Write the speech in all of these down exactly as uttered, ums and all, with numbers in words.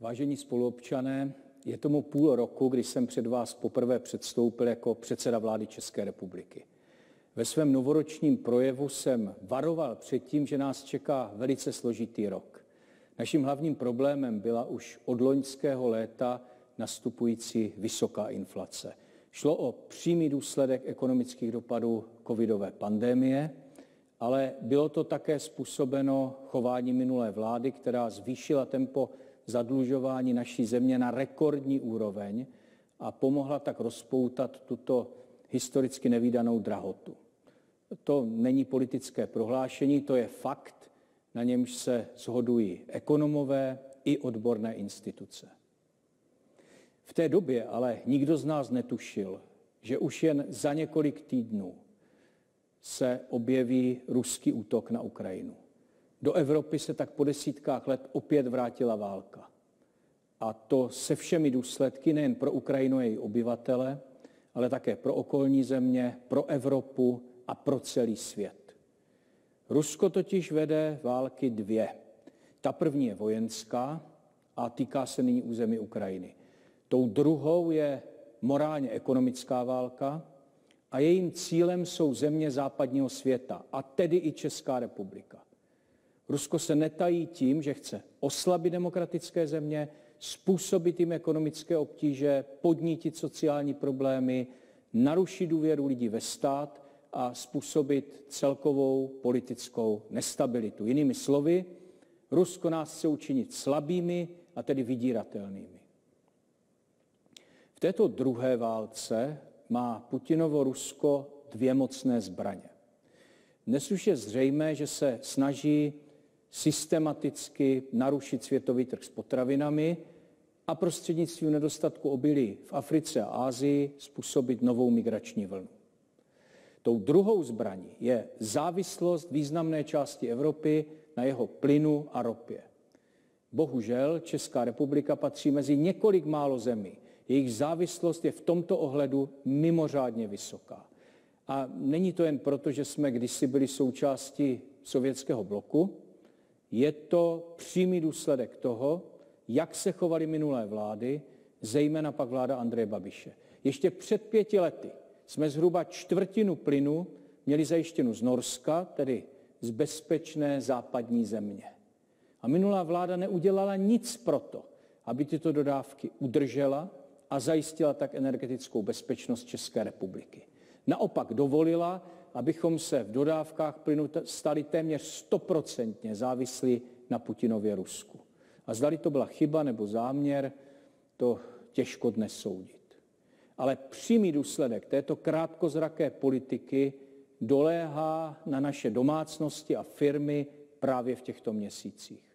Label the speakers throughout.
Speaker 1: Vážení spoluobčané, je tomu půl roku, kdy jsem před vás poprvé předstoupil jako předseda vlády České republiky. Ve svém novoročním projevu jsem varoval před tím, že nás čeká velice složitý rok. Naším hlavním problémem byla už od loňského léta nastupující vysoká inflace. Šlo o přímý důsledek ekonomických dopadů covidové pandemie, ale bylo to také způsobeno chováním minulé vlády, která zvýšila tempo zadlužování naší země na rekordní úroveň a pomohla tak rozpoutat tuto historicky nevídanou drahotu. To není politické prohlášení, to je fakt, na němž se shodují ekonomové i odborné instituce. V té době ale nikdo z nás netušil, že už jen za několik týdnů se objeví ruský útok na Ukrajinu. Do Evropy se tak po desítkách let opět vrátila válka. A to se všemi důsledky nejen pro Ukrajinu a její obyvatele, ale také pro okolní země, pro Evropu a pro celý svět. Rusko totiž vede války dvě. Ta první je vojenská a týká se nyní území Ukrajiny. Tou druhou je morálně ekonomická válka a jejím cílem jsou země západního světa, a tedy i Česká republika. Rusko se netají tím, že chce oslabit demokratické země, způsobit jim ekonomické obtíže, podnítit sociální problémy, narušit důvěru lidí ve stát a způsobit celkovou politickou nestabilitu. Jinými slovy, Rusko nás chce učinit slabými a tedy vydíratelnými. V této druhé válce má Putinovo Rusko dvě mocné zbraně. Dnes už je zřejmé, že se snaží systematicky narušit světový trh s potravinami a prostřednictvím nedostatku obilí v Africe a Asii způsobit novou migrační vlnu. Tou druhou zbraní je závislost významné části Evropy na jeho plynu a ropě. Bohužel Česká republika patří mezi několik málo zemí. Jejich závislost je v tomto ohledu mimořádně vysoká. A není to jen proto, že jsme kdysi byli součástí sovětského bloku, je to přímý důsledek toho, jak se chovaly minulé vlády, zejména pak vláda Andreje Babiše. Ještě před pěti lety jsme zhruba čtvrtinu plynu měli zajištěnu z Norska, tedy z bezpečné západní země. A minulá vláda neudělala nic proto, aby tyto dodávky udržela a zajistila tak energetickou bezpečnost České republiky. Naopak dovolila, abychom se v dodávkách plynu stali téměř stoprocentně závislí na Putinově Rusku. A zdali to byla chyba nebo záměr, to těžko dnes soudit. Ale přímý důsledek této krátkozraké politiky doléhá na naše domácnosti a firmy právě v těchto měsících.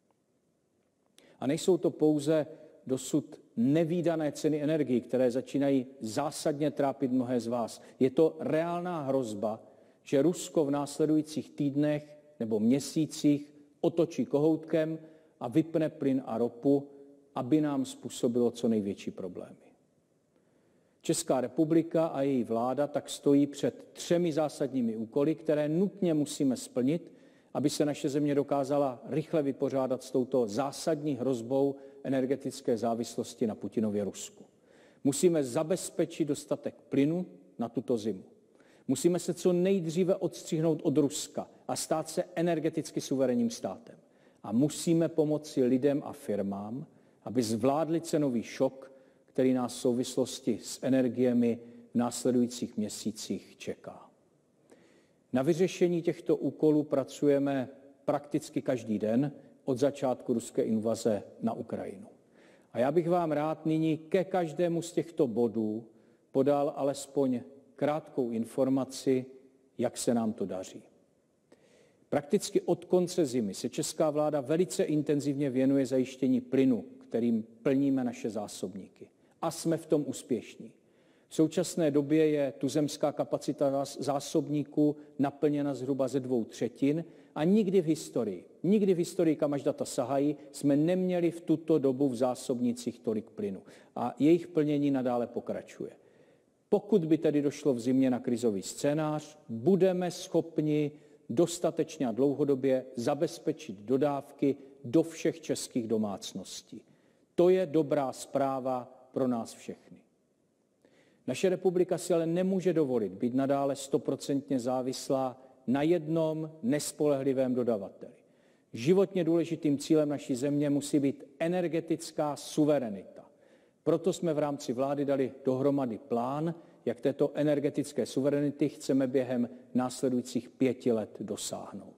Speaker 1: A nejsou to pouze dosud nevídané ceny energií, které začínají zásadně trápit mnohé z vás. Je to reálná hrozba, že Rusko v následujících týdnech nebo měsících otočí kohoutkem a vypne plyn a ropu, aby nám způsobilo co největší problémy. Česká republika a její vláda tak stojí před třemi zásadními úkoly, které nutně musíme splnit, aby se naše země dokázala rychle vypořádat s touto zásadní hrozbou energetické závislosti na Putinově Rusku. Musíme zabezpečit dostatek plynu na tuto zimu. Musíme se co nejdříve odstřihnout od Ruska a stát se energeticky suverénním státem. A musíme pomoci lidem a firmám, aby zvládli cenový šok, který nás v souvislosti s energiemi v následujících měsících čeká. Na vyřešení těchto úkolů pracujeme prakticky každý den od začátku ruské invaze na Ukrajinu. A já bych vám rád nyní ke každému z těchto bodů podal alespoň krátkou informaci, jak se nám to daří. Prakticky od konce zimy se česká vláda velice intenzivně věnuje zajištění plynu, kterým plníme naše zásobníky. A jsme v tom úspěšní. V současné době je tuzemská kapacita zásobníků naplněna zhruba ze dvou třetin a nikdy v historii, nikdy v historii, kam až data sahají, jsme neměli v tuto dobu v zásobnicích tolik plynu. A jejich plnění nadále pokračuje. Pokud by tedy došlo v zimě na krizový scénář, budeme schopni dostatečně a dlouhodobě zabezpečit dodávky do všech českých domácností. To je dobrá zpráva pro nás všechny. Naše republika si ale nemůže dovolit být nadále stoprocentně závislá na jednom nespolehlivém dodavateli. Životně důležitým cílem naší země musí být energetická suverenita. Proto jsme v rámci vlády dali dohromady plán, jak této energetické suverenity chceme během následujících pěti let dosáhnout.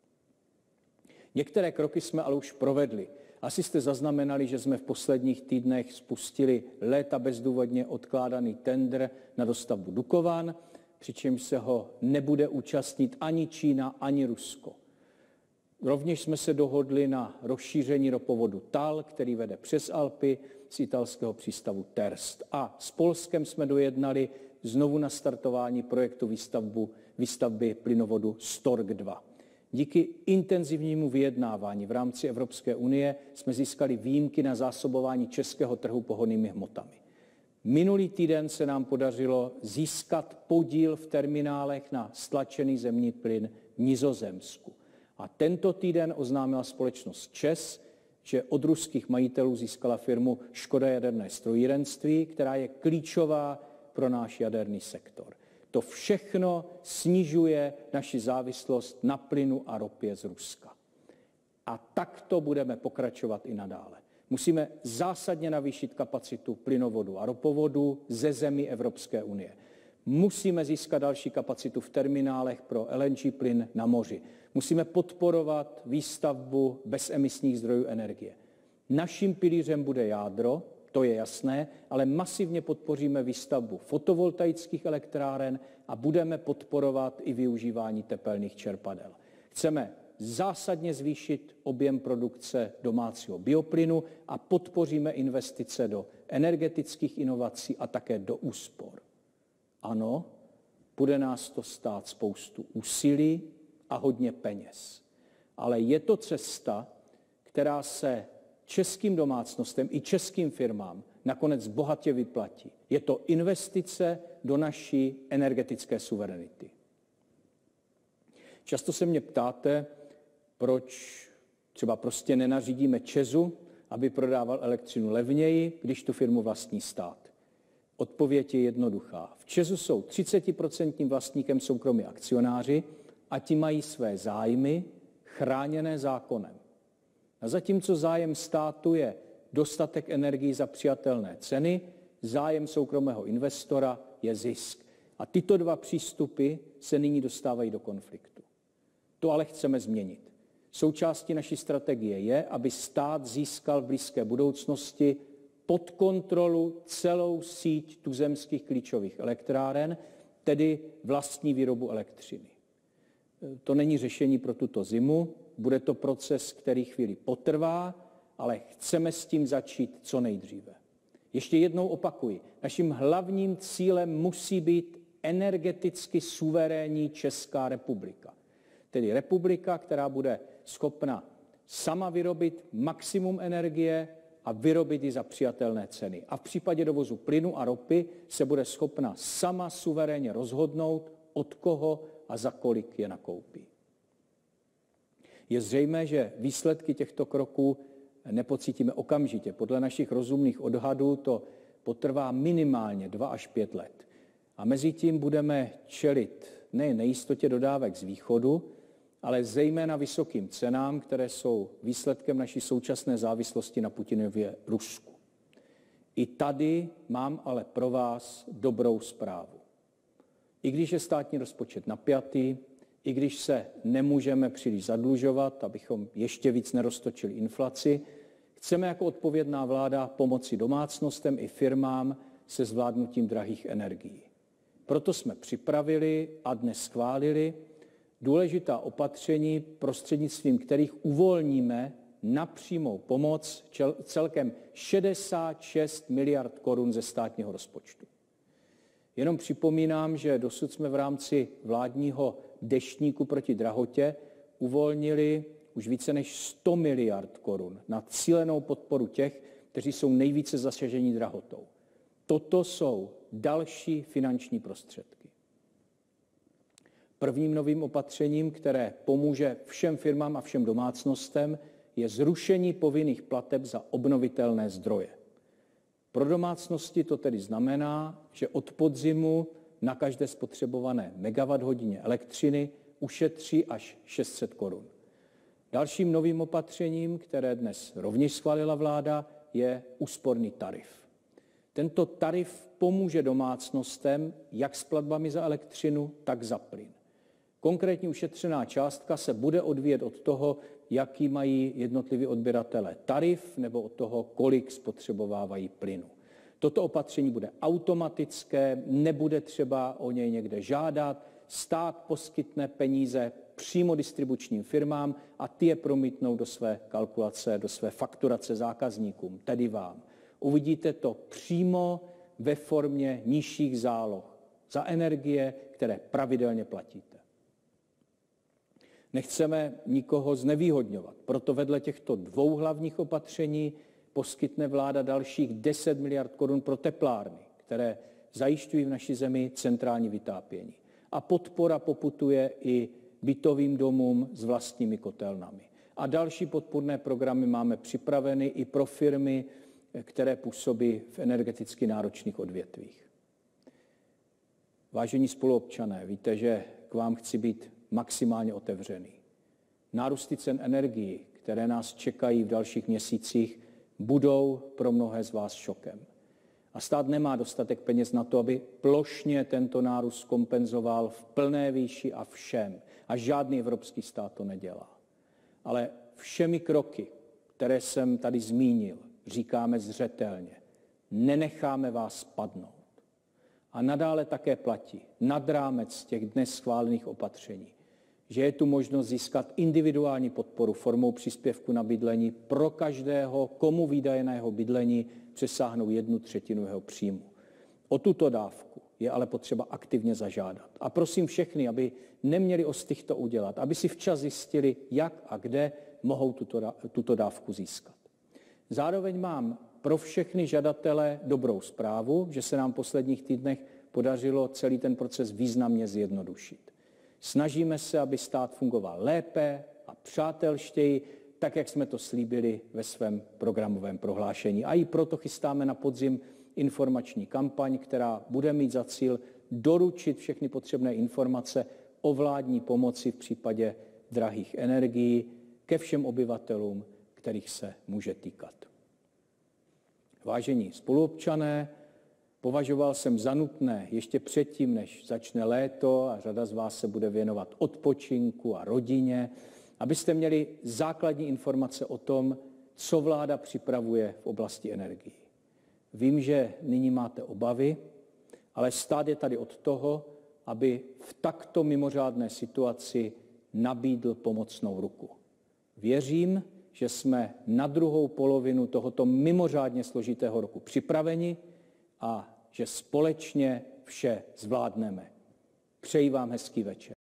Speaker 1: Některé kroky jsme ale už provedli. Asi jste zaznamenali, že jsme v posledních týdnech spustili léta bezdůvodně odkládaný tendr na dostavbu Dukovan, přičemž se ho nebude účastnit ani Čína, ani Rusko. Rovněž jsme se dohodli na rozšíření ropovodu TAL, který vede přes Alpy z italského přístavu Terst. A s Polskem jsme dojednali znovu nastartování projektu výstavbu, výstavby plynovodu Stork dva. Díky intenzivnímu vyjednávání v rámci Evropské unie jsme získali výjimky na zásobování českého trhu pohonnými hmotami. Minulý týden se nám podařilo získat podíl v terminálech na stlačený zemní plyn v Nizozemsku. A tento týden oznámila společnost ČEZ, že od ruských majitelů získala firmu Škoda jaderné strojírenství, která je klíčová pro náš jaderný sektor. To všechno snižuje naši závislost na plynu a ropě z Ruska. A takto budeme pokračovat i nadále. Musíme zásadně navýšit kapacitu plynovodu a ropovodu ze zemí Evropské unie. Musíme získat další kapacitu v terminálech pro L N G plyn na moři. Musíme podporovat výstavbu bezemisních zdrojů energie. Naším pilířem bude jádro, to je jasné, ale masivně podpoříme výstavbu fotovoltaických elektráren a budeme podporovat i využívání tepelných čerpadel. Chceme zásadně zvýšit objem produkce domácího bioplynu a podpoříme investice do energetických inovací a také do úspor. Ano, bude nás to stát spoustu úsilí a hodně peněz. Ale je to cesta, která se českým domácnostem i českým firmám nakonec bohatě vyplatí. Je to investice do naší energetické suverenity. Často se mě ptáte, proč třeba prostě nenařídíme ČEZu, aby prodával elektřinu levněji, když tu firmu vlastní stát. Odpověď je jednoduchá. V ČEZu jsou třicetiprocentním vlastníkem soukromí akcionáři a ti mají své zájmy chráněné zákonem. A zatímco zájem státu je dostatek energií za přijatelné ceny, zájem soukromého investora je zisk. A tyto dva přístupy se nyní dostávají do konfliktu. To ale chceme změnit. Součástí naší strategie je, aby stát získal v blízké budoucnosti pod kontrolu celou síť tuzemských klíčových elektráren, tedy vlastní výrobu elektřiny. To není řešení pro tuto zimu, bude to proces, který chvíli potrvá, ale chceme s tím začít co nejdříve. Ještě jednou opakuji, naším hlavním cílem musí být energeticky suverénní Česká republika. Tedy republika, která bude schopna sama vyrobit maximum energie a vyrobit ji za přijatelné ceny. A v případě dovozu plynu a ropy se bude schopna sama suverénně rozhodnout, od koho a za kolik je nakoupí. Je zřejmé, že výsledky těchto kroků nepocítíme okamžitě. Podle našich rozumných odhadů to potrvá minimálně dva až pět let. A mezi tím budeme čelit nejen nejistotě dodávek z východu, ale zejména vysokým cenám, které jsou výsledkem naší současné závislosti na Putinově Rusku. I tady mám ale pro vás dobrou zprávu. I když je státní rozpočet napjatý, i když se nemůžeme příliš zadlužovat, abychom ještě víc neroztočili inflaci, chceme jako odpovědná vláda pomoci domácnostem i firmám se zvládnutím drahých energií. Proto jsme připravili a dnes schválili důležitá opatření, prostřednictvím kterých uvolníme na přímou pomoc celkem šedesát šest miliard korun ze státního rozpočtu. Jenom připomínám, že dosud jsme v rámci vládního deštníku proti drahotě uvolnili už více než sto miliard korun na cílenou podporu těch, kteří jsou nejvíce zasaženi drahotou. Toto jsou další finanční prostředky. Prvním novým opatřením, které pomůže všem firmám a všem domácnostem, je zrušení povinných plateb za obnovitelné zdroje. Pro domácnosti to tedy znamená, že od podzimu na každé spotřebované megawatt hodině elektřiny ušetří až šest set korun. Dalším novým opatřením, které dnes rovněž schválila vláda, je úsporný tarif. Tento tarif pomůže domácnostem jak s platbami za elektřinu, tak za plyn. Konkrétní ušetřená částka se bude odvíjet od toho, jaký mají jednotliví odběratelé tarif nebo od toho, kolik spotřebovávají plynu. Toto opatření bude automatické, nebude třeba o něj někde žádat, stát poskytne peníze přímo distribučním firmám a ty je promítnou do své kalkulace, do své fakturace zákazníkům, tedy vám. Uvidíte to přímo ve formě nižších záloh za energie, které pravidelně platíte. Nechceme nikoho znevýhodňovat, proto vedle těchto dvou hlavních opatření poskytne vláda dalších deset miliard korun pro teplárny, které zajišťují v naší zemi centrální vytápění. A podpora poputuje i bytovým domům s vlastními kotelnami. A další podpůrné programy máme připraveny i pro firmy, které působí v energeticky náročných odvětvích. Vážení spoluobčané, víte, že k vám chci být maximálně otevřený. Nárůsty cen energií, které nás čekají v dalších měsících, budou pro mnohé z vás šokem. A stát nemá dostatek peněz na to, aby plošně tento nárůst kompenzoval v plné výši a všem. A žádný evropský stát to nedělá. Ale všemi kroky, které jsem tady zmínil, říkáme zřetelně, nenecháme vás padnout. A nadále také platí nad rámec těch dnes schválených opatření, že je tu možnost získat individuální podporu formou příspěvku na bydlení pro každého, komu výdaje na jeho bydlení přesáhnou jednu třetinu jeho příjmu. O tuto dávku je ale potřeba aktivně zažádat. A prosím všechny, aby neměli ostych to udělat, aby si včas zjistili, jak a kde mohou tuto, tuto dávku získat. Zároveň mám pro všechny žadatele dobrou zprávu, že se nám v posledních týdnech podařilo celý ten proces významně zjednodušit. Snažíme se, aby stát fungoval lépe a přátelštěji, tak, jak jsme to slíbili ve svém programovém prohlášení. A i proto chystáme na podzim informační kampaň, která bude mít za cíl doručit všechny potřebné informace o vládní pomoci v případě drahých energií ke všem obyvatelům, kterých se může týkat. Vážení spoluobčané, považoval jsem za nutné ještě předtím, než začne léto a řada z vás se bude věnovat odpočinku a rodině, abyste měli základní informace o tom, co vláda připravuje v oblasti energií. Vím, že nyní máte obavy, ale stát je tady od toho, aby v takto mimořádné situaci nabídl pomocnou ruku. Věřím, že jsme na druhou polovinu tohoto mimořádně složitého roku připraveni a že společně vše zvládneme. Přeji vám hezký večer.